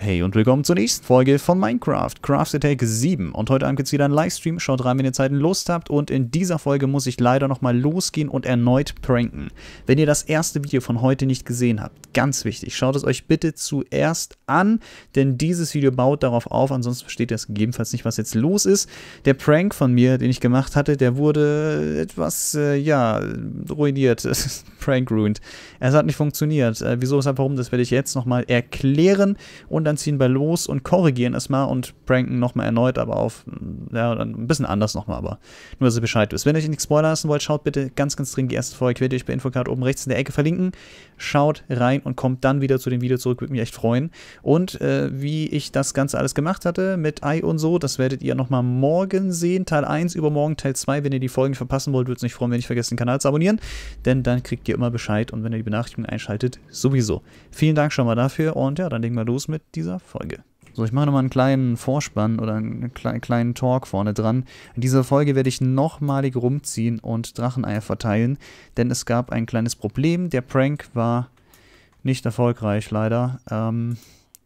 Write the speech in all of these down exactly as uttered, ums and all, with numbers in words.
Hey und willkommen zur nächsten Folge von Minecraft, Craft Attack sieben. Und heute Abend gibt es wieder einen Livestream, schaut rein, wenn ihr Zeit und Lust habt. Und in dieser Folge muss ich leider nochmal losgehen und erneut pranken. Wenn ihr das erste Video von heute nicht gesehen habt, ganz wichtig, schaut es euch bitte zuerst an, denn dieses Video baut darauf auf, ansonsten versteht ihr es gegebenenfalls nicht, was jetzt los ist. Der Prank von mir, den ich gemacht hatte, der wurde etwas, äh, ja, ruiniert, Prank ruined. Es hat nicht funktioniert. Äh, wieso, weshalb, warum, das werde ich jetzt nochmal erklären. Und dann ziehen wir los und korrigieren erstmal und pranken nochmal erneut, aber auf, ja, ein bisschen anders nochmal, aber nur, dass ihr Bescheid wisst. Wenn ihr euch nicht spoilern lassen wollt, schaut bitte ganz, ganz dringend die erste Folge, ich werde euch bei Infocard oben rechts in der Ecke verlinken. Schaut rein und kommt dann wieder zu dem Video zurück, würde mich echt freuen. Und äh, wie ich das Ganze alles gemacht hatte, mit Ei und so, das werdet ihr nochmal morgen sehen, Teil eins, übermorgen Teil zwei. Wenn ihr die Folgen verpassen wollt, würde es mich freuen, wenn ihr vergesst, den Kanal zu abonnieren, denn dann kriegt ihr immer Bescheid und wenn ihr die Benachrichtigung einschaltet, sowieso. Vielen Dank schon mal dafür und ja, dann legen wir los mit dieser Folge. So, ich mache nochmal einen kleinen Vorspann oder einen kleinen Talk vorne dran. In dieser Folge werde ich nochmalig rumziehen und Dracheneier verteilen, denn es gab ein kleines Problem. Der Prank war nicht erfolgreich, leider. Ähm,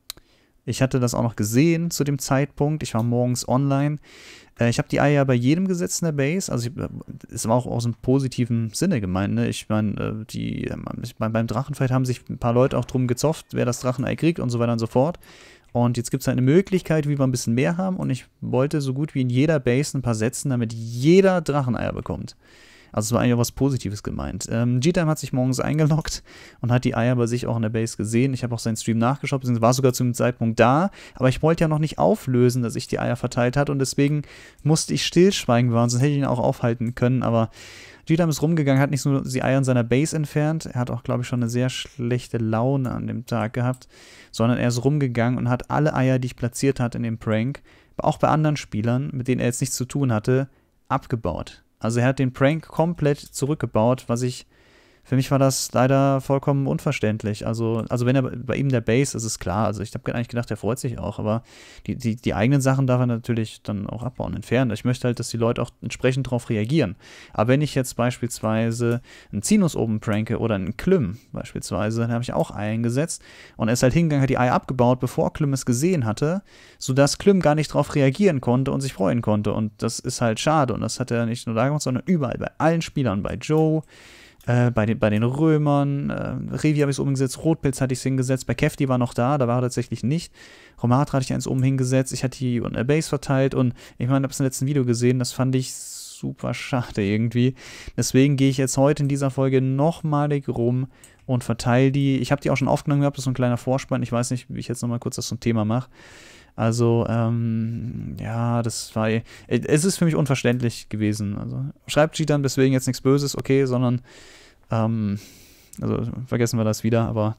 ich hatte das auch noch gesehen zu dem Zeitpunkt. Ich war morgens online. Äh, ich habe die Eier bei jedem gesetzt in der Base. Also, es war auch aus einem positiven Sinne gemeint. Ne? Ich meine, äh, die, äh, beim Drachenfight haben sich ein paar Leute auch drum gezofft, wer das Drachenei kriegt und so weiter und so fort. Und jetzt gibt es halt eine Möglichkeit, wie wir ein bisschen mehr haben. Und ich wollte so gut wie in jeder Base ein paar setzen, damit jeder Dracheneier bekommt. Also es war eigentlich auch was Positives gemeint. Ähm, G-Time hat sich morgens eingeloggt und hat die Eier bei sich auch in der Base gesehen. Ich habe auch seinen Stream nachgeschaut, beziehungsweise war sogar zu dem Zeitpunkt da. Aber ich wollte ja noch nicht auflösen, dass ich die Eier verteilt hat. Und deswegen musste ich stillschweigen bewahren, sonst hätte ich ihn auch aufhalten können. Aber G-Time ist rumgegangen, hat nicht nur die Eier in seiner Base entfernt. Er hat auch, glaube ich, schon eine sehr schlechte Laune an dem Tag gehabt. Sondern er ist rumgegangen und hat alle Eier, die ich platziert hatte in dem Prank, auch bei anderen Spielern, mit denen er jetzt nichts zu tun hatte, abgebaut. Also er hat den Prank komplett zurückgebaut, was ich, für mich war das leider vollkommen unverständlich. Also, also wenn er bei ihm der Base ist, ist es klar. Also ich habe eigentlich gedacht, er freut sich auch, aber die, die, die eigenen Sachen darf er natürlich dann auch abbauen, entfernen. Ich möchte halt, dass die Leute auch entsprechend darauf reagieren. Aber wenn ich jetzt beispielsweise einen Sinus oben pranke oder einen Klüm beispielsweise, dann habe ich auch Eier eingesetzt und er ist halt hingegangen, hat die Eier abgebaut, bevor Klüm es gesehen hatte, sodass Klüm gar nicht darauf reagieren konnte und sich freuen konnte. Und das ist halt schade und das hat er nicht nur da gemacht, sondern überall, bei allen Spielern, bei Joe, Äh, bei, den, bei den Römern, äh, Revi habe ich es oben hingesetzt, Rotpilz hatte ich es hingesetzt, bei Kefti war noch da, da war er tatsächlich nicht. Romatra hatte ich eins oben hingesetzt, ich hatte die in der Base verteilt und ich meine, ich habe es im letzten Video gesehen, das fand ich super schade irgendwie. Deswegen gehe ich jetzt heute in dieser Folge nochmalig rum und verteile die. Ich habe die auch schon aufgenommen gehabt, das ist so ein kleiner Vorspann, ich weiß nicht, wie ich jetzt nochmal kurz das zum Thema mache. Also, ähm, ja, das war, es ist für mich unverständlich gewesen. Also, schreibt G-Time deswegen jetzt nichts Böses, okay, sondern, ähm, also, vergessen wir das wieder, aber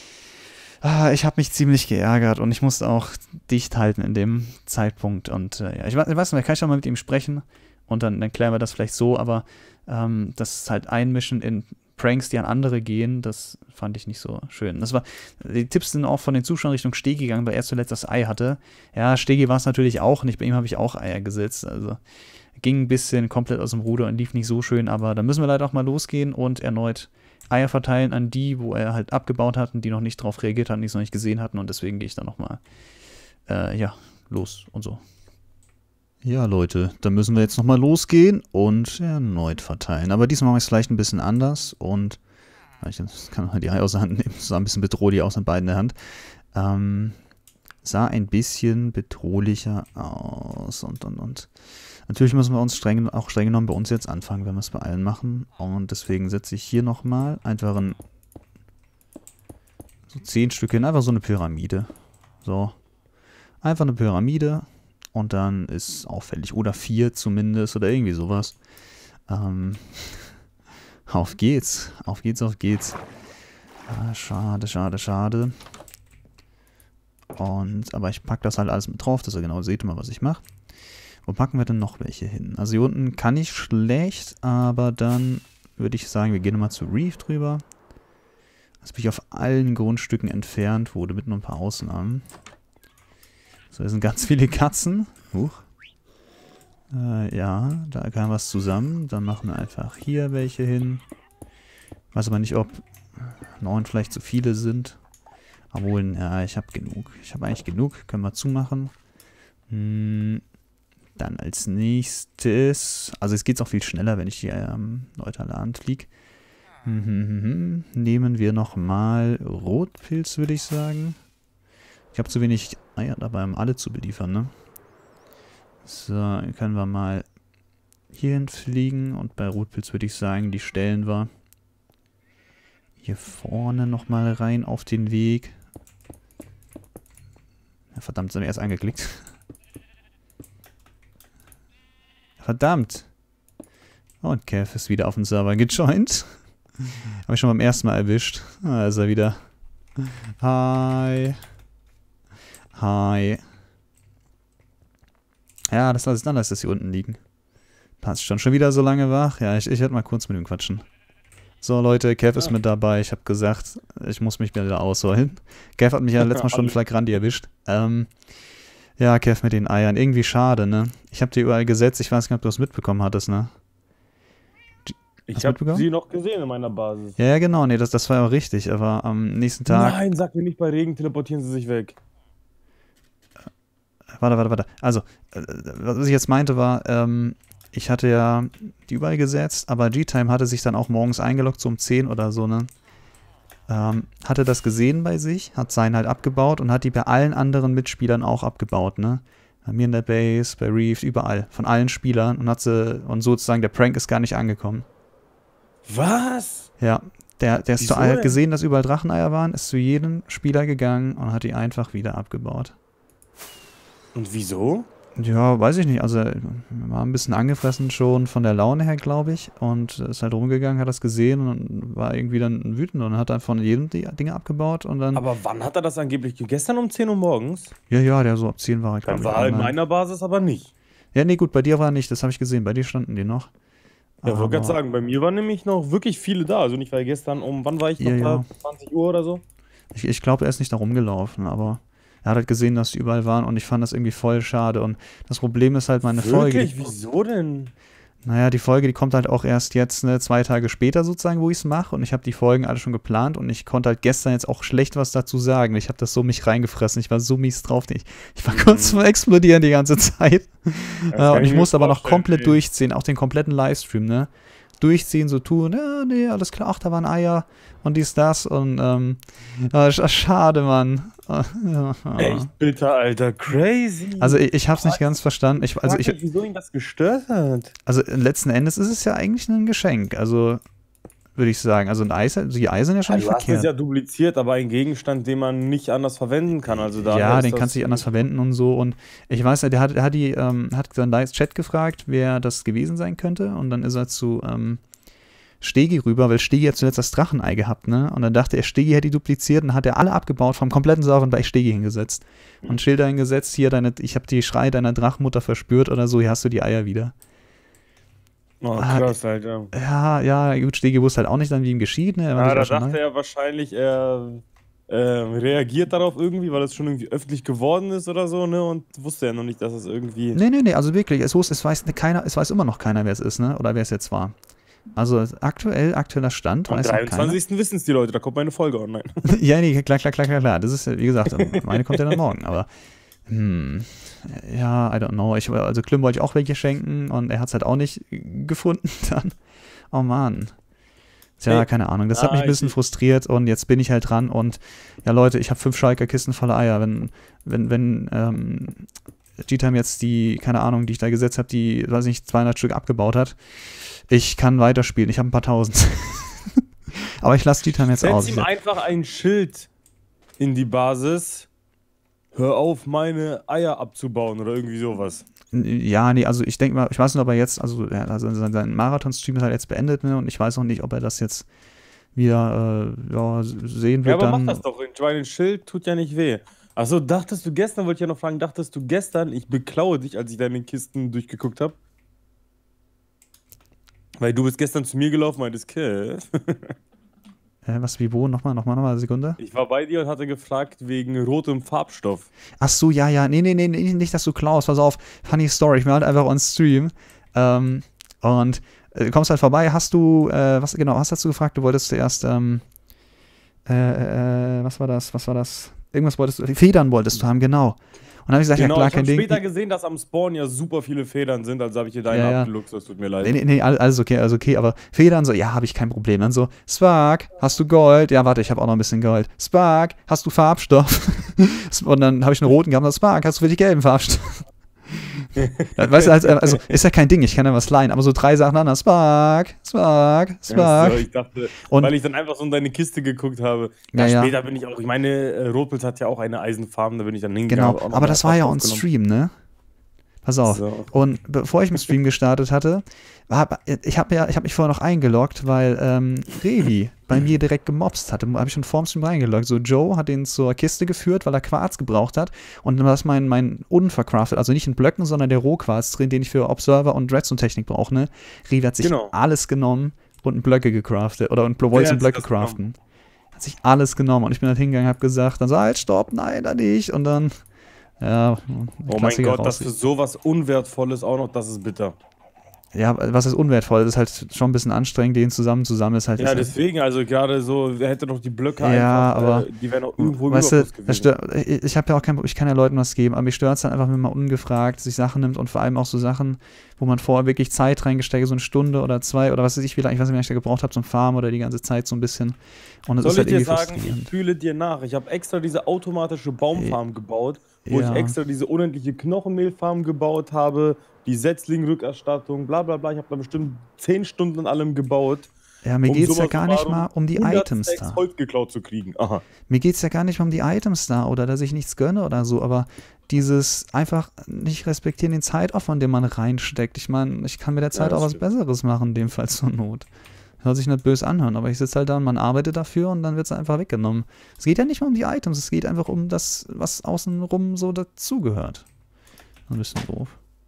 ah, ich habe mich ziemlich geärgert und ich musste auch dicht halten in dem Zeitpunkt und, äh, ja, ich, ich weiß nicht, kann ich auch mal mit ihm sprechen und dann, dann klären wir das vielleicht so, aber, ähm, das ist halt Einmischen in Pranks, die an andere gehen, das fand ich nicht so schön. Das war, die Tipps sind auch von den Zuschauern Richtung Stegi gegangen, weil er zuletzt das Ei hatte. Ja, Stegi war es natürlich auch nicht, bei ihm habe ich auch Eier gesetzt, also ging ein bisschen komplett aus dem Ruder und lief nicht so schön, aber da müssen wir leider auch mal losgehen und erneut Eier verteilen an die, wo er halt abgebaut hat und die noch nicht drauf reagiert hatten, die es noch nicht gesehen hatten und deswegen gehe ich dann nochmal, äh, ja, los und so. Ja, Leute, dann müssen wir jetzt nochmal losgehen und erneut verteilen. Aber diesmal mache ich es vielleicht ein bisschen anders und ich kann mal die Eier aus der Hand nehmen. Es sah ein bisschen bedrohlich aus an beiden der Hand. Ähm, sah ein bisschen bedrohlicher aus und, und, und. Natürlich müssen wir uns streng, auch streng genommen bei uns jetzt anfangen, wenn wir es bei allen machen. Und deswegen setze ich hier nochmal einfach ein, so zehn Stück hin, einfach so eine Pyramide. So, einfach eine Pyramide. Und dann ist auffällig. Oder vier zumindest. Oder irgendwie sowas. Ähm, auf geht's. Auf geht's, auf geht's. Ah, schade, schade, schade. Und, aber ich packe das halt alles mit drauf, dass ihr genau seht immer, was ich mache. Wo packen wir denn noch welche hin? Also hier unten kann ich schlecht, aber dann würde ich sagen, wir gehen nochmal zu Reef drüber. Das bin ich auf allen Grundstücken entfernt wurde, mit nur ein paar Ausnahmen. So, hier sind ganz viele Katzen. Huch. Äh, ja, da kam was zusammen. Dann machen wir einfach hier welche hin. Weiß aber nicht, ob neun vielleicht zu viele sind. Obwohl, ja, ich habe genug. Ich habe eigentlich genug. Können wir zumachen. Hm, dann als nächstes... Also es geht auch viel schneller, wenn ich die ähm, Leute alle anfliege. Hm, hm, hm, hm. Nehmen wir nochmal Rotpilz, würde ich sagen. Ich habe zu wenig Eier dabei, um alle zu beliefern, ne? So, dann können wir mal hierhin fliegen. Und bei Rotpilz würde ich sagen, die stellen wir hier vorne nochmal rein auf den Weg. Ja, verdammt, sind wir erst angeklickt. Verdammt. Und Kev ist wieder auf den Server gejoint. Habe ich schon beim ersten Mal erwischt. Da ist er wieder. Hi. Hi. Ja, das lasse ich dann, dass das hier unten liegen. Passt schon. Schon wieder so lange wach? Ja, ich, ich werde mal kurz mit ihm quatschen. So, Leute, Kev ist mit dabei. Ich habe gesagt, ich muss mich wieder ausholen. Kev hat mich ja letztes Mal schon Flagranti erwischt. Ähm, ja, Kev mit den Eiern. Irgendwie schade, ne? Ich habe die überall gesetzt. Ich weiß gar nicht, ob du es mitbekommen hattest, ne? Ich habe sie noch gesehen in meiner Basis. Ja, ja, genau. Nee, das, das war ja auch richtig. Aber am nächsten Tag... Nein, sag mir nicht, bei Regen teleportieren sie sich weg. Warte, warte, warte. Also, was ich jetzt meinte war, ähm, ich hatte ja die überall gesetzt, aber G-Time hatte sich dann auch morgens eingeloggt, so um zehn oder so, ne? Ähm, hatte das gesehen bei sich, hat seinen halt abgebaut und hat die bei allen anderen Mitspielern auch abgebaut, ne? Bei mir in der Base, bei Reef, überall. Von allen Spielern und hat sie, und sozusagen der Prank ist gar nicht angekommen. Was? Ja, der, der ist Wieso zu, er hat denn? gesehen, dass überall Dracheneier waren, ist zu jedem Spieler gegangen und hat die einfach wieder abgebaut. Und wieso? Ja, weiß ich nicht. Also, er war ein bisschen angefressen schon von der Laune her, glaube ich. Und ist halt rumgegangen, hat das gesehen und war irgendwie dann wütend und hat dann von jedem die Dinge abgebaut und dann... Aber wann hat er das angeblich? Gestern um zehn Uhr morgens? Ja, ja, der so ab zehn war, glaube Dann ich. war er in online. meiner Basis aber nicht. Ja, nee, gut, bei dir war er nicht, das habe ich gesehen. Bei dir standen die noch. Ja, wollte gerade Aber- sagen, bei mir waren nämlich noch wirklich viele da. Also nicht, weil gestern um, wann war ich noch Ja, da? ja. zwanzig Uhr oder so? Ich, ich glaube, er ist nicht da rumgelaufen, aber er hat halt gesehen, dass die überall waren und ich fand das irgendwie voll schade. Und das Problem ist halt meine Folge. Wirklich? Wieso denn? Naja, die Folge, die kommt halt auch erst jetzt, ne, zwei Tage später sozusagen, wo ich es mache. Und ich habe die Folgen alle schon geplant und ich konnte halt gestern jetzt auch schlecht was dazu sagen. Ich habe das so mich reingefressen. Ich war so mies drauf. Ich, ich war Mhm. kurz zum Explodieren die ganze Zeit. Das Ja, kann und ich mir musste aber noch vorstellen, komplett ey. durchziehen, auch den kompletten Livestream, ne? Durchziehen, so tun, ja, nee, alles klar, ach, da waren Eier und dies, das und, ähm, ja, sch- schade, Mann. Ja. Echt bitter, Alter. Crazy. Also ich, ich hab's nicht ganz verstanden. Ich, also, Frag mich, ich, wieso ihn das gestört hat. also letzten Endes ist es ja eigentlich ein Geschenk, also würde ich sagen. Also ein Ei, also die Eier sind ja schon Ja, nicht du hast es verkehrt. ja dupliziert, aber ein Gegenstand, den man nicht anders verwenden kann. Also daher Ja, ist den das kannst du nicht anders verwenden und so. Und ich weiß ja, der hat, der hat die, ähm, hat seinen Live-Chat gefragt, wer das gewesen sein könnte. Und dann ist er zu ähm, Stegi rüber, weil Stegi hat zuletzt das Drachenei gehabt, ne? Und dann dachte er, Stegi hätte die dupliziert und dann hat er alle abgebaut vom kompletten Server und bei Stegi hingesetzt. Und Schilder hingesetzt, hier, deine, ich habe die Schrei deiner Drachenmutter verspürt oder so, hier hast du die Eier wieder. Oh, Ah, krass, Alter. Ja, ja, gut, Stegi wusste halt auch nicht dann, wie ihm geschieht, ne? Er war Ja, sich da auch schon dachte neu. er wahrscheinlich, er äh, reagiert darauf irgendwie, weil es schon irgendwie öffentlich geworden ist oder so, ne? Und wusste ja noch nicht, dass es irgendwie. Nee, nee, nee, also wirklich, es, wusste, es, weiß keiner, es weiß immer noch keiner, wer es ist, ne? Oder wer es jetzt war. Also aktuell, aktueller Stand, Am weiß noch keiner. dreiundzwanzigsten wissen es die Leute, da kommt meine Folge online. Ja, nee, klar, klar, klar, klar, klar. Das ist, wie gesagt, meine kommt ja dann morgen, aber hm, ja, I don't know. Ich, also Klim wollte ich auch welche schenken und er hat es halt auch nicht gefunden dann. Oh Mann. Tja, Hey. keine Ahnung. Das hat Ah, mich ein bisschen ich- frustriert und jetzt bin ich halt dran und ja, Leute, ich habe fünf Schalker Kisten voller Eier. Wenn, wenn, wenn, ähm, G-Time jetzt die, keine Ahnung, die ich da gesetzt habe, die, weiß nicht, zweihundert Stück abgebaut hat, ich kann weiterspielen. Ich habe ein paar tausend. Aber ich lasse G-Time jetzt aus. Setz ihm einfach ein Schild in die Basis. Hör auf, meine Eier abzubauen oder irgendwie sowas. Ja, nee, also ich denke mal, ich weiß nicht, ob er jetzt, also, ja, also sein, sein Marathon-Stream ist halt jetzt beendet, ne, und ich weiß auch nicht, ob er das jetzt wieder, äh, ja, sehen Ja, wird aber dann. mach das doch. Ich meine, ein Schild tut ja nicht weh. Achso, dachtest du gestern, wollte ich ja noch fragen, dachtest du gestern, ich beklaue dich, als ich deine Kisten durchgeguckt habe? Weil du bist gestern zu mir gelaufen, meintest, Kev. Äh, was, wie, wo? Nochmal, nochmal, nochmal, eine Sekunde. Ich war bei dir und hatte gefragt wegen rotem Farbstoff. Ach so, ja, ja, nee, nee, nee, nee, nicht, dass du klaust, pass auf, funny story, ich bin halt einfach on Stream, ähm, und äh, du kommst halt vorbei, hast du, äh, was, genau, was hast du gefragt, du wolltest zuerst, ähm, Äh, äh, was war das? Was war das? Irgendwas wolltest du, Federn wolltest du haben, genau. Und dann habe ich gesagt, Genau, ja klar, ich kein habe Ding. später gesehen, dass am Spawn ja super viele Federn sind, also habe ich dir deine Ja, ja. abgeluchst, das tut mir leid. Nee, nee, nee, alles okay, alles okay, aber Federn so, ja, habe ich kein Problem. Dann so, Spark, hast du Gold? Ja, warte, ich habe auch noch ein bisschen Gold. Spark, hast du Farbstoff? Und dann habe ich einen roten gehabt, Spark, hast du für die gelben Farbstoff? Weißt du, also, also ist ja kein Ding, ich kann ja was leihen, aber so drei Sachen an, Spark, Spark, Spark. Ja, so, ich dachte, und, weil ich dann einfach so in deine Kiste geguckt habe. Ja, Ja, ja. später bin ich auch, ich meine, äh, Rotpilz hat ja auch eine Eisenfarben, da bin ich dann Genau, hingegangen. hab auch noch aber mehr das war ja Farbstoff on genommen. Stream, ne? Pass auf. So. Und bevor ich mit Stream gestartet hatte, hab, ich habe ja, ich habe mich vorher noch eingeloggt, weil ähm, Revi bei mir direkt gemobst hatte. Habe ich schon vorm Stream reingeloggt. So, Joe hat ihn zur Kiste geführt, weil er Quarz gebraucht hat. Und dann war das mein, mein unvercraftet, also nicht in Blöcken, sondern der Rohquarz drin, den ich für Observer und Redstone-Technik brauche, ne? Revi hat sich Genau. alles genommen und in Blöcke gecraftet. Oder in wollte hat in Blöcke sich das craften. Hat sich alles genommen. Und ich bin dann hingegangen, habe gesagt, dann so, halt, stopp, nein, da nicht. Und dann, ja, Oh mein Gott, das für sowas Unwertvolles auch noch, das ist bitter. Ja, was ist unwertvoll? Das ist halt schon ein bisschen anstrengend, den zusammen zusammen ist halt. Ja, ist deswegen, also gerade so, wer hätte doch die Blöcke Ja, einfach, aber, äh, die wären auch irgendwo im weißt du, Überfluss das gewesen. stört, ich, ich habe ja auch kein, ich kann ja Leuten was geben, aber mich stört es dann einfach, wenn man ungefragt sich Sachen nimmt und vor allem auch so Sachen, wo man vorher wirklich Zeit reingesteckt, so eine Stunde oder zwei oder was weiß ich, wie lange, ich weiß nicht, wie lange ich da gebraucht habe zum Farmen oder die ganze Zeit so ein bisschen. Und das Soll ist halt ich dir irgendwie sagen, ich frustrierend. fühle dir nach. Ich habe extra diese automatische Baumfarm gebaut, wo Ja. ich extra diese unendliche Knochenmehlfarm gebaut habe, die Setzlingrückerstattung, bla bla bla. Ich habe da bestimmt zehn Stunden an allem gebaut. Ja, mir um geht's ja summa gar nicht summarum mal um die hundert Items Stacks da. Holz geklaut zu kriegen. Aha. Mir geht's ja gar nicht mal um die Items da oder dass ich nichts gönne oder so, aber dieses einfach nicht respektieren den Zeitaufwand, den man reinsteckt. Ich meine, ich kann mit der Zeit Ja, auch das was stimmt. Besseres machen, in dem Fall zur Not. Hört sich nicht böse anhören, aber ich sitze halt da und man arbeitet dafür und dann wird es einfach weggenommen. Es geht ja nicht mal um die Items, es geht einfach um das, was außenrum so dazugehört. Ein bisschen doof.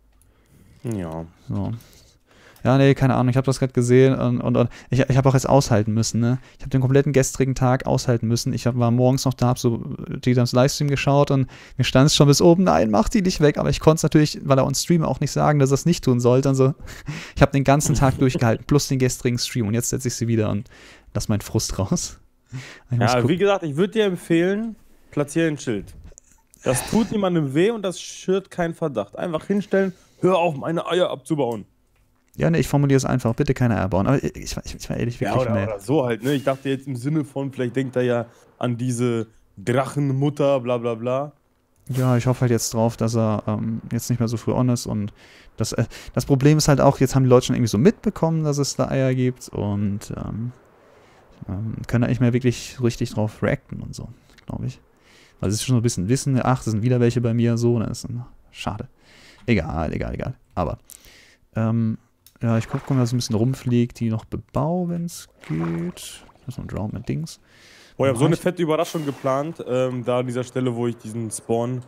Ja. So. Ja, nee, keine Ahnung, ich habe das gerade gesehen und, und, und ich, ich habe auch jetzt aushalten müssen, ne? Ich habe den kompletten gestrigen Tag aushalten müssen. Ich hab, war morgens noch da, habe so Tidams Livestream geschaut und mir stand es schon bis oben, nein, mach die nicht weg. Aber ich konnte es natürlich, weil er on Stream auch nicht sagen, dass er es nicht tun sollte. Also, ich habe den ganzen Tag durchgehalten, plus den gestrigen Stream. Und jetzt setze ich sie wieder und lass meinen Frust raus. Ich muss Ja, gucken. wie gesagt, ich würde dir empfehlen, platziere ein Schild. Das tut niemandem weh und das schürt keinen Verdacht. Einfach hinstellen, hör auf, meine Eier abzubauen. Ja, ne, ich formuliere es einfach, bitte keine Eier bauen. Aber ich, ich, ich war ehrlich, Ja, wirklich, oder, ne. oder so halt, ne? Ich dachte jetzt im Sinne von, vielleicht denkt er ja an diese Drachenmutter, bla bla bla. Ja, ich hoffe halt jetzt drauf, dass er ähm, jetzt nicht mehr so früh on ist und das, äh, das Problem ist halt auch, jetzt haben die Leute schon irgendwie so mitbekommen, dass es da Eier gibt und ähm, ähm, können da nicht mehr wirklich richtig drauf reacten und so, glaube ich. Weil es ist schon so ein bisschen Wissen, ach, es sind wieder welche bei mir, so, das ist ein, schade. Egal, egal, egal. Aber, ähm, ja, ich gucke mal, dass ein bisschen rumfliegt, die noch bebau, wenn es geht. Das ist noch ein Drown mit Dings. Boah, ich habe so eine Ich- fette Überraschung geplant, ähm, da an dieser Stelle, wo ich diesen Spawn-Platz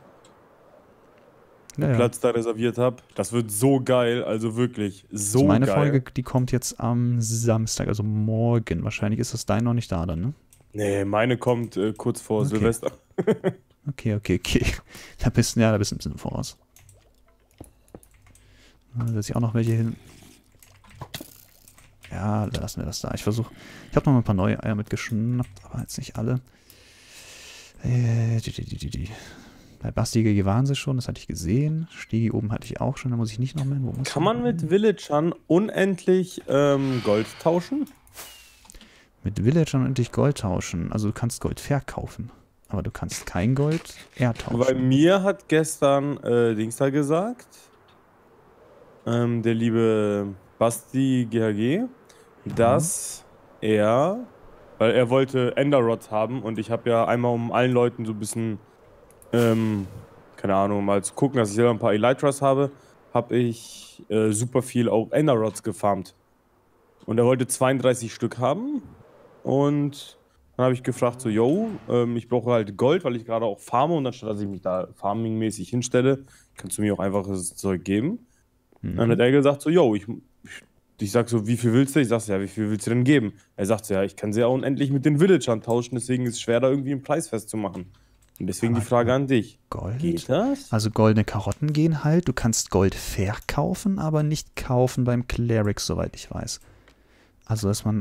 Ja, ja. da reserviert habe. Das wird so geil, also wirklich so Also meine geil. Folge, die kommt jetzt am Samstag, also morgen. Wahrscheinlich ist das dein noch nicht da dann, ne? Nee, meine kommt äh, kurz vor Okay. Silvester. Okay, okay, okay. Da bist, ja, da bist du ein bisschen im Voraus. Da setze ich auch noch welche hin. Ja, da lassen wir das da. Ich versuche. Ich habe noch mal ein paar neue Eier mitgeschnappt, aber jetzt nicht alle. Äh, die, die, die, die, die. Bei Basti waren sie schon, das hatte ich gesehen. Stiegi oben hatte ich auch schon, da muss ich nicht noch mehr hin. Wo muss Kann ich man noch mit hin? Villagern unendlich ähm, Gold tauschen? Mit Villagern und dich Gold tauschen. Also du kannst Gold verkaufen. Aber du kannst kein Gold ertauschen. Weil mir hat gestern äh, Dings da gesagt, ähm, der liebe Basti G H G, dass er, weil er wollte Enderrods haben und ich habe ja einmal um allen Leuten so ein bisschen, ähm, keine Ahnung, mal zu gucken, dass ich selber ein paar Elytras habe, habe ich äh, super viel auch Enderrods gefarmt. Und er wollte zweiunddreißig Stück haben und dann habe ich gefragt so, yo, ähm, ich brauche halt Gold, weil ich gerade auch farme und anstatt dass ich mich da farmingmäßig hinstelle, kannst du mir auch einfach das Zeug geben. Mhm. Dann hat er gesagt so, yo, ich, ich, ich sag so, wie viel willst du? Ich sag so, ja, wie viel willst du denn geben? Er sagt so, ja, ich kann sie ja unendlich mit den Villagern tauschen, deswegen ist es schwer, da irgendwie einen Preis festzumachen. Und deswegen Aber die Frage an dich. Gold? Geht das? Also goldene Karotten gehen halt. Du kannst Gold verkaufen, aber nicht kaufen beim Cleric, soweit ich weiß. Also, dass man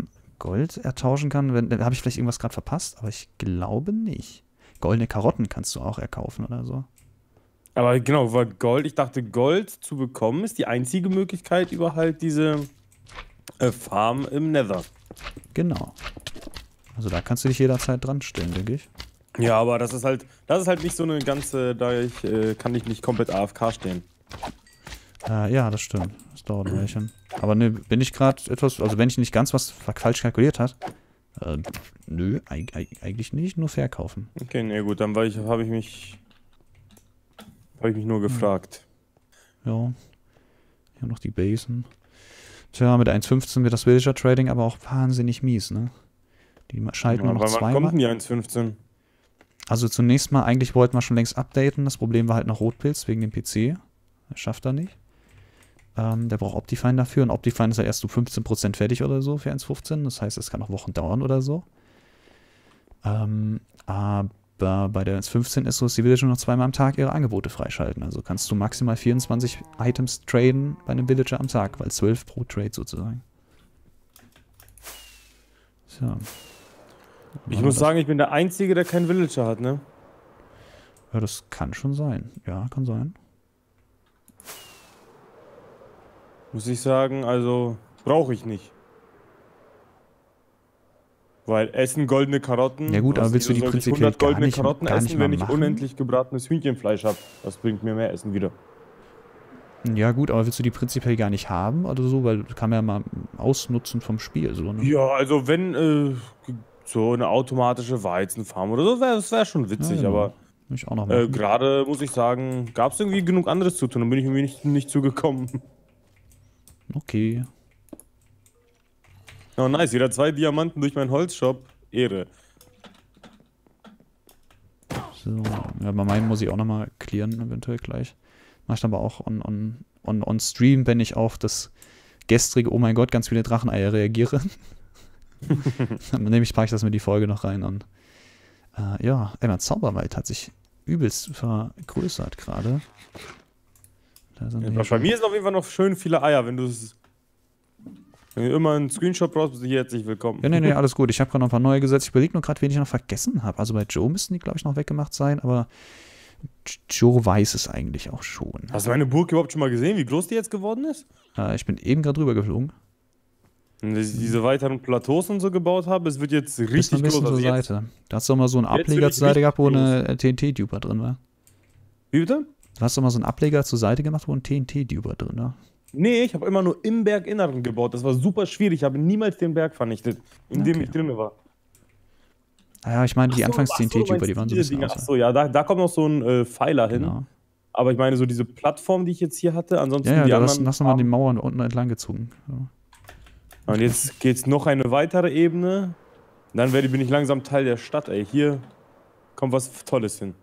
Gold ertauschen kann. Wenn, dann habe ich vielleicht irgendwas gerade verpasst, aber ich glaube nicht. Goldene Karotten kannst du auch erkaufen oder so. Aber genau, weil Gold, ich dachte, Gold zu bekommen ist die einzige Möglichkeit über halt diese äh, Farm im Nether. Genau. Also da kannst du dich jederzeit dran stellen, denke ich. Ja, aber das ist halt, das ist halt nicht so eine ganze, da ich, äh, kann ich nicht komplett A F K stehen. Äh, ja, das stimmt. Das dauert ein Weilchen. Aber ne, bin ich gerade etwas, also wenn ich nicht ganz was falsch kalkuliert hat, äh, nö, eig eigentlich nicht, nur verkaufen. Okay, ne gut, dann ich, habe ich mich, habe ich mich nur gefragt. Ja. Hier haben noch die Basen. Tja, mit eins Punkt fünfzehn wird das Villager Trading aber auch wahnsinnig mies, ne? Die schalten Ja, nur noch zweimal. Wann kommt denn die eins Punkt fünfzehn? Also zunächst mal, eigentlich wollten wir schon längst updaten. Das Problem war halt noch Rotpilz wegen dem P C. Das schafft er nicht. Ähm, der braucht Optifine dafür. Und Optifine ist ja erst so fünfzehn Prozent fertig oder so für eins Punkt fünfzehn. Das heißt, es kann noch Wochen dauern oder so. Ähm, aber bei der eins Punkt fünfzehn ist so, dass die Villager noch zweimal am Tag ihre Angebote freischalten. Also kannst du maximal vierundzwanzig Items traden bei einem Villager am Tag, weil zwölf pro Trade sozusagen. So. Ich muss sagen, ich bin der Einzige, der keinen Villager hat, ne? Ja, das kann schon sein. Ja, kann sein. Muss ich sagen, also brauche ich nicht. Weil essen goldene Karotten. Ja gut, aber willst du die sollte ich prinzipiell hundert goldene gar nicht, Karotten gar nicht essen, mal wenn ich machen? unendlich gebratenes Hühnchenfleisch habe? Das bringt mir mehr Essen wieder. Ja gut, aber willst du die prinzipiell gar nicht haben oder so? Weil kann man ja mal ausnutzen vom Spiel. So, ne? Ja, also wenn äh, so eine automatische Weizenfarm oder so, wär, das wäre schon witzig, Ja, genau. aber Will ich auch noch äh, machen. gerade muss ich sagen, gab es irgendwie genug anderes zu tun, dann bin ich irgendwie nicht, nicht zugekommen. Okay. Oh nice, wieder zwei Diamanten durch meinen Holzshop. Ehre. So, ja, bei meinen muss ich auch nochmal clearen, eventuell gleich. Mach ich dann aber auch on, on, on, on Stream, wenn ich auf das gestrige, oh mein Gott, ganz viele Dracheneier reagiere. Dann nehme ich, packe ich das mit die Folge noch rein und äh, ja, ey, mein Zauberwald hat sich übelst vergrößert gerade. Da sind Ja, wir bei schon- mir sind auf jeden Fall noch schön viele Eier, wenn du es. Wenn du immer einen Screenshot brauchst, bist du hier herzlich willkommen. Ja, nee, nee, alles gut. Ich habe gerade noch ein paar neue gesetzt. Ich überlege nur gerade, wen ich noch vergessen habe. Also bei Joe müssten die, glaube ich, noch weggemacht sein, aber Joe weiß es eigentlich auch schon. Hast du meine Burg überhaupt schon mal gesehen, wie groß die jetzt geworden ist? Äh, ich bin eben gerade drüber geflogen. Und dass ich diese weiteren Plateaus und so gebaut habe, es wird jetzt Bis richtig ein bisschen groß. zur Also jetzt, Seite. Da hast du doch mal so einen jetzt Ableger bin ich zur Seite gehabt, wo richtig eine T N T-Duper drin war. wie bitte? Du hast doch mal so einen Ableger zur Seite gemacht, wo ein T N T-Duper drin war. Nee, ich habe immer nur im Berginneren gebaut. Das war super schwierig. Ich habe niemals den Berg vernichtet, in dem Okay. ich drin war. Ah ja, ich meine, die Ach so, Anfangs-T N ach so, T-Duper, meinst die waren so ein diese bisschen Dinge. aus. Ach so, ja, da, da kommt noch so ein äh, Pfeiler hin. Genau. Aber ich meine, so diese Plattform, die ich jetzt hier hatte, ansonsten Ja, ja, die da hast, anderen. hast du mal die Mauern unten entlang gezogen. Ja. Und jetzt geht's noch eine weitere Ebene. Dann werde, bin ich langsam Teil der Stadt, ey. Hier kommt was Tolles hin.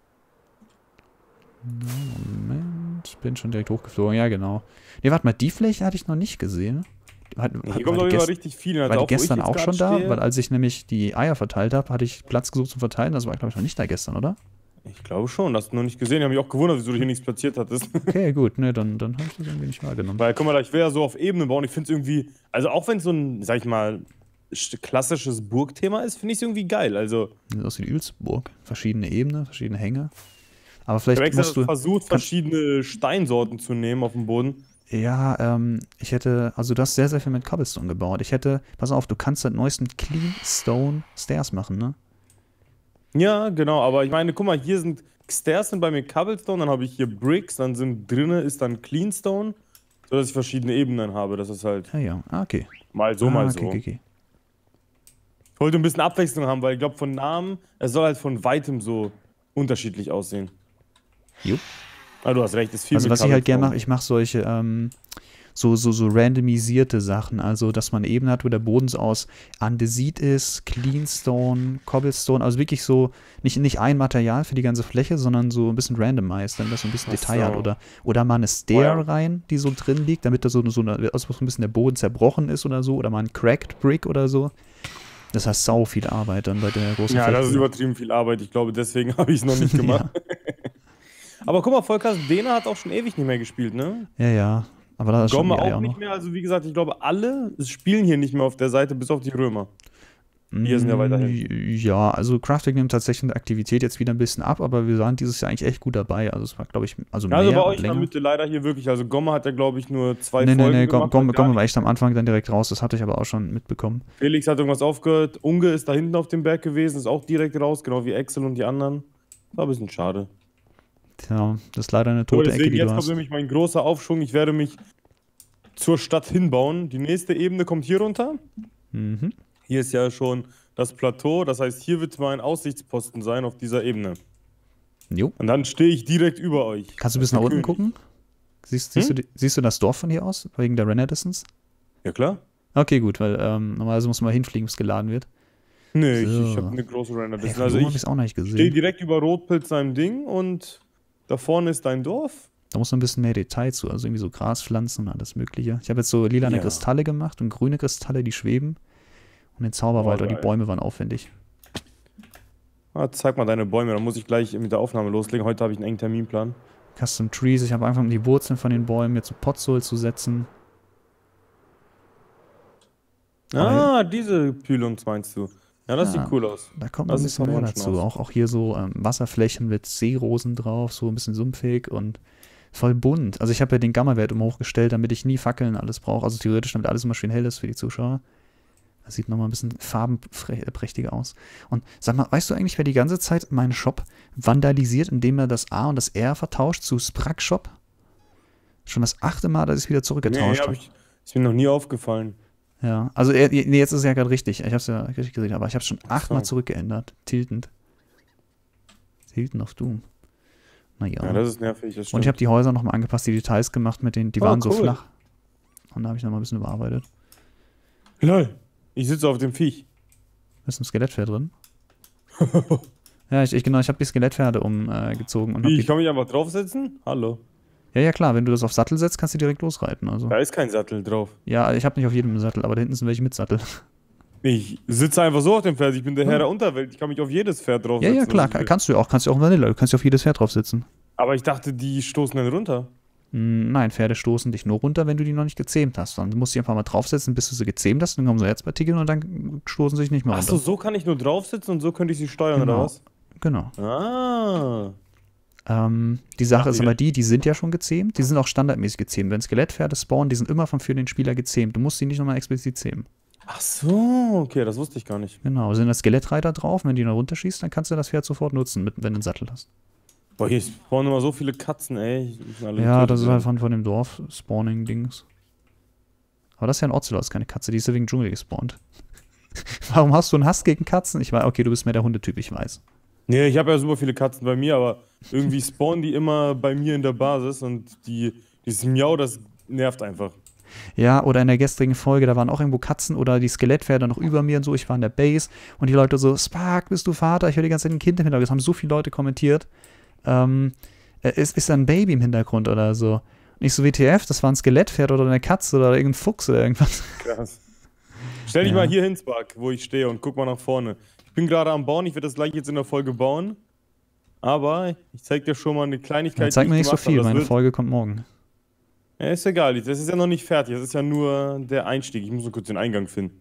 Moment, bin schon direkt hochgeflogen. Ja, genau. Nee, warte mal, die Fläche hatte ich noch nicht gesehen. Hat, Hier hat, kommt war auf die, jeden Fall gest richtig viel. war die gestern auch schon da? Weil als ich nämlich die Eier verteilt habe, hatte ich Platz gesucht zum Verteilen. Das war, glaube ich, noch nicht da gestern, oder? Ich glaube schon, das hast du noch nicht gesehen. Ich habe mich auch gewundert, wieso du hier nichts platziert hattest. Okay, gut. Ne, dann, dann habe ich das irgendwie nicht wahrgenommen. Weil, guck mal, ich will ja so auf Ebene bauen. Ich finde es irgendwie, also auch wenn es so ein, sag ich mal, sch- klassisches Burgthema ist, finde ich es irgendwie geil. Also, Sieht aus wie die übelste Burg. Verschiedene Ebenen, verschiedene Hänge. Aber ich vielleicht habe extra musst du... versucht, verschiedene Steinsorten zu nehmen auf dem Boden. Ja, ähm, ich hätte... Also du hast sehr, sehr viel mit Cobblestone gebaut. Ich hätte... Pass auf, du kannst seit neuestem Clean Stone Stairs machen, ne? Ja, genau, aber ich meine, guck mal, hier sind Stairs sind bei mir Cobblestone, dann habe ich hier Bricks, dann sind drinne ist dann Cleanstone, sodass ich verschiedene Ebenen habe. Das ist halt Ja, ja. Ah, okay. mal so, ah, mal okay, so. okay, okay. Ich wollte ein bisschen Abwechslung haben, weil ich glaube, von Namen, es soll halt von weitem so unterschiedlich aussehen. Jupp. Ah, du hast recht, ist viel Also mit was ich halt gerne Cobblestone. mache, ich mache solche ähm, so, so, so randomisierte Sachen. Also dass man eine Ebene hat, wo der Boden so aus Andesit ist, Cleanstone, Cobblestone. Also wirklich so, nicht, nicht ein Material für die ganze Fläche, sondern so ein bisschen randomized, damit das so ein bisschen Ach Detail so. hat. Oder, oder mal eine Stair Oh ja. rein, die so drin liegt, damit da so, so, eine, also so ein bisschen der Boden zerbrochen ist oder so. Oder mal ein Cracked Brick oder so. Das heißt sau viel Arbeit dann bei der großen Ja, das ist Fläche. übertrieben viel Arbeit. Ich glaube, deswegen habe ich es noch nicht gemacht. Aber guck mal, Volker Dena hat auch schon ewig nicht mehr gespielt, ne? Ja, ja. Aber da ist schon Gomme die Eier auch auch nicht noch. mehr. Also wie gesagt, ich glaube, alle spielen hier nicht mehr auf der Seite, bis auf die Römer. Wir sind ja weiterhin. Ja, also Crafting nimmt tatsächlich in der Aktivität jetzt wieder ein bisschen ab, aber wir waren dieses Jahr eigentlich echt gut dabei. Also es war, glaube ich, also mehr Also bei und euch in der länger. Mitte leider hier wirklich. Also Gomme hat ja, glaube ich, nur zwei Nee, nee, Folgen nee, gemacht. Gomme hat gar Gomme war nicht- echt am Anfang dann direkt raus. Das hatte ich aber auch schon mitbekommen. Felix hat irgendwas aufgehört. Unge ist da hinten auf dem Berg gewesen, ist auch direkt raus, genau wie Axel und die anderen. War ein bisschen schade. Tja, das ist leider eine So, tote Ecke, deswegen, die jetzt du kommt hast. nämlich mein großer Aufschwung. Ich werde mich zur Stadt hinbauen. Die nächste Ebene kommt hier runter. Mhm. Hier ist ja schon das Plateau. Das heißt, hier wird mein Aussichtsposten sein auf dieser Ebene. Jo. Und dann stehe ich direkt über euch. Kannst du bis Der nach unten König. gucken? Siehst, siehst, Hm? du, die- siehst du das Dorf von hier aus? Wegen der Render-Distance? Ja, klar. Okay, gut, weil ähm, normalerweise muss man hinfliegen, bis es geladen wird. Nee, ich, So. ich habe eine große Render. Hey, Also also habe ich ich es auch noch nicht stehe gesehen. direkt über Rotpilz seinem Ding und da vorne ist dein Dorf. Da muss noch ein bisschen mehr Detail zu, also irgendwie so Graspflanzen und alles mögliche. Ich habe jetzt so lilane Ja. Kristalle gemacht und grüne Kristalle, die schweben. Und den Zauberwald, Oh, und die geil. Bäume waren aufwendig. Ah, zeig mal deine Bäume, dann muss ich gleich mit der Aufnahme loslegen. Heute habe ich einen engen Terminplan. Custom Trees, ich habe angefangen, die Wurzeln von den Bäumen jetzt so Potsoil zu setzen. Ah, diese Pylons meinst du. Ja, das Ja. sieht cool aus. Da kommt noch Das ein ist bisschen mehr vom dazu. Wunsch Auch, auch hier so ähm, Wasserflächen mit Seerosen drauf, so ein bisschen sumpfig und voll bunt. Also ich habe ja den Gamma-Wert immer hochgestellt, damit ich nie Fackeln alles brauche. Also theoretisch, damit alles immer schön hell ist für die Zuschauer. Das sieht nochmal ein bisschen farbenprächtiger aus. Und sag mal, weißt du eigentlich, wer die ganze Zeit meinen Shop vandalisiert, indem er das A und das R vertauscht zu Sprack Shop? Schon das achte Mal, dass ich es wieder Nee, zurückgetauscht hab habe. ich, ist mir noch nie aufgefallen. Ja, also er, nee, jetzt ist es ja gerade richtig. Ich habe es ja richtig gesehen, aber ich habe es schon achtmal so. zurückgeändert. Tiltend. Tilten auf Doom. Naja. Ja, das ist nervig, das Und ich stimmt. habe die Häuser nochmal angepasst, die Details gemacht mit den, die Oh, waren so cool. flach. Und da habe ich nochmal ein bisschen überarbeitet. Lol, ich sitze auf dem Viech. Da ist ein Skelettpferd drin. Ja, ich, ich genau, ich habe die Skelettpferde umgezogen und hab Wie, die, ich kann mich einfach draufsetzen? Hallo. ja, ja, klar, wenn du das auf Sattel setzt, kannst du direkt losreiten. Also. Da ist kein Sattel drauf. Ja, ich habe nicht auf jedem einen Sattel, aber da hinten sind welche mit Sattel. Ich sitze einfach so auf dem Pferd. Ich bin der Herr der Unterwelt. Ich kann mich auf jedes Pferd Ja, draufsetzen. ja, klar, was ich kann, will. kannst du ja auch. Kannst du auch in Vanilla, du kannst ja auf jedes Pferd drauf sitzen. Aber ich dachte, die stoßen dann runter. Hm, Nein, Pferde stoßen dich nur runter, wenn du die noch nicht gezähmt hast. Dann musst du die einfach mal draufsetzen, bis du sie gezähmt hast, dann kommen so Herzpartikel und dann stoßen sie sich nicht mehr runter. Achso, so kann ich nur draufsitzen und so könnte ich sie steuern, Genau. oder was? Genau. Ah. Ähm, die Sache Ach, ist ja. aber die, die sind ja schon gezähmt, die sind auch standardmäßig gezähmt. Wenn Skelettpferde spawnen, die sind immer von für den Spieler gezähmt. Du musst die nicht nochmal explizit zähmen. Ach so, okay, das wusste ich gar nicht. Genau, sind da Skelettreiter drauf, wenn die dann runterschießt, dann kannst du das Pferd sofort nutzen, mit, wenn du einen Sattel hast. Boah, hier spawnen immer so viele Katzen, ey. Die müssen alle Ja, getötet das ist werden. halt von, von dem Dorf, Spawning-Dings. Aber das ist ja ein Ocelot, ist keine Katze, die ist ja wegen Dschungel gespawnt. Warum hast du einen Hass gegen Katzen? Ich weiß, okay, du bist mehr der Hundetyp, ich weiß. Nee, ich habe ja super viele Katzen bei mir, aber irgendwie spawnen die immer bei mir in der Basis und die, dieses Miau, das nervt einfach. Ja, oder in der gestrigen Folge, da waren auch irgendwo Katzen oder die Skelettpferde noch über mir und so. Ich war in der Base und die Leute so, Spark, bist du Vater? Ich höre die ganze Zeit ein Kind im Hintergrund. Das haben so viele Leute kommentiert. Ähm, äh, ist, ist da ein Baby im Hintergrund oder so? Und ich so, W T F, das war ein Skelettpferd oder eine Katze oder irgendein Fuchs oder irgendwas. Krass. Stell dich Ja. mal hier hin, Spark, wo ich stehe und guck mal nach vorne. Ich bin gerade am Bauen, ich werde das gleich jetzt in der Folge bauen. Aber ich zeig dir schon mal eine Kleinigkeit, Ja, zeig die mir ich nicht so gemacht habe. viel, Das meine wird- Folge kommt morgen. Ja, ist egal, das ist ja noch nicht fertig. Das ist ja nur der Einstieg. Ich muss nur kurz den Eingang finden.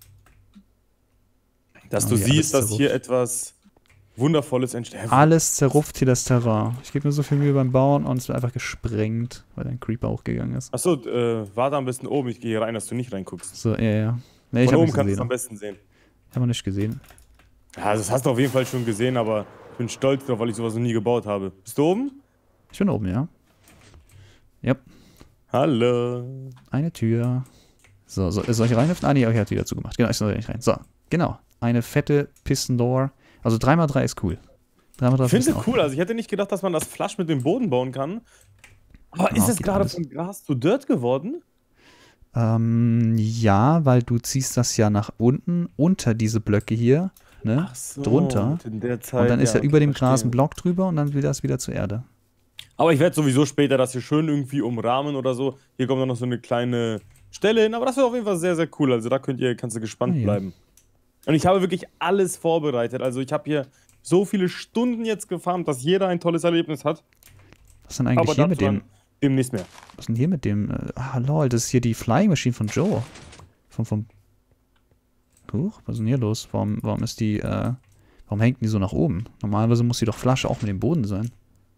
Dass Oh, du hier alles siehst, dass hier zerrupft. etwas Wundervolles entsteht. Alles zerrupft hier das Terrain. Ich gebe mir so viel Mühe beim Bauen und es wird einfach gesprengt, weil ein Creeper hochgegangen ist. Achso, äh, warte am besten oben. Ich gehe hier rein, dass du nicht reinguckst. So, ja, ja. Nee, ich Von habe oben nicht kannst du es gesehen. am besten sehen. Ich habe nicht gesehen. Ja, das hast du auf jeden Fall schon gesehen, aber ich bin stolz drauf, weil ich sowas noch nie gebaut habe. Bist du oben? Ich bin oben, ja. Yep. Hallo. Eine Tür. So, so soll ich reinhüpfen? Ah, nee, ich habe wieder zugemacht. Genau, ich soll nicht rein. So, genau. Eine fette Piston Door. Also drei mal drei ist cool. drei mal drei Ich finde ist es cool. Also ich hätte nicht gedacht, dass man das Flush mit dem Boden bauen kann. Aber Ja, ist es geht gerade alles. von Gras zu Dirt geworden? Ähm, ja, weil du ziehst das ja nach unten, unter diese Blöcke hier, ne? so, drunter. in der Zeit, Und dann ist ja, okay, über dem Gras verstehe. ein Block drüber und dann wieder das wieder zur Erde. Aber ich werde sowieso später das hier schön irgendwie umrahmen oder so. Hier kommt dann noch so eine kleine Stelle hin, aber das wird auf jeden Fall sehr, sehr cool. Also da könnt ihr, kannst du gespannt Ja, ja. bleiben. Und ich habe wirklich alles vorbereitet. Also ich habe hier so viele Stunden jetzt gefarmt, dass jeder ein tolles Erlebnis hat. Was ist denn eigentlich Aber hier dazu mit dem, dann Demnächst mehr. Was ist denn hier mit dem? Äh, ah, lol, das ist hier die Flying Machine von Joe. Vom, vom. Huch, was ist denn hier los? Warum, warum ist die, äh, warum hängt die so nach oben? Normalerweise muss die doch Flasche auch mit dem Boden sein.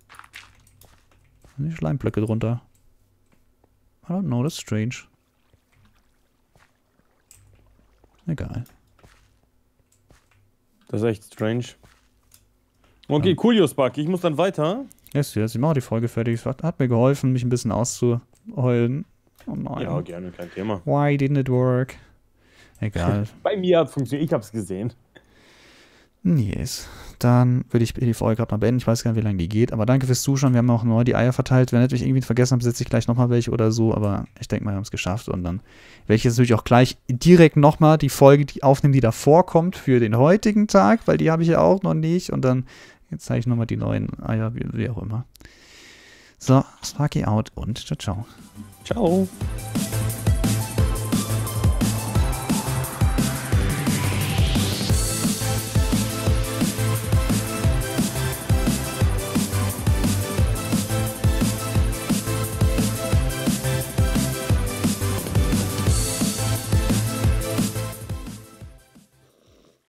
Die Schleimblöcke drunter. I don't know, that's strange. Egal. Das ist echt strange. Okay, cool, Josbak. Ich muss dann weiter. Yes, yes, ich mache die Folge fertig. Es hat, hat mir geholfen, mich ein bisschen auszuheulen. Oh nein. Ja, gerne, kein Thema. Why didn't it work? Egal. Bei mir hat es funktioniert, ich hab's gesehen. Yes. Dann würde ich die Folge gerade mal beenden. Ich weiß gar nicht, wie lange die geht. Aber danke fürs Zuschauen. Wir haben auch neu die Eier verteilt. Wenn ich irgendwie vergessen habe, setze ich gleich nochmal welche oder so. Aber ich denke mal, wir haben es geschafft. Und dann werde ich jetzt natürlich auch gleich direkt nochmal die Folge die aufnehmen, die davor kommt für den heutigen Tag. Weil die habe ich ja auch noch nicht. Und dann jetzt zeige ich nochmal die neuen Eier, wie, wie auch immer. So, Sparky out und ciao, ciao. Ciao.